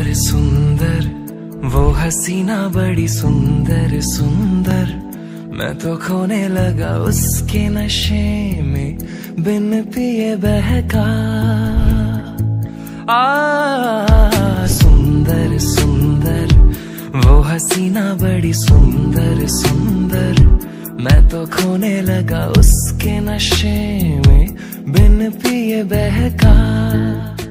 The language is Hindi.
सुंदर सुंदर वो हसीना बड़ी सुंदर सुंदर, मैं तो खोने लगा उसके नशे में बिन पिए बहका। सुंदर सुंदर वो हसीना बड़ी सुंदर सुंदर, मैं तो खोने लगा उसके नशे में बिन पिए बहका।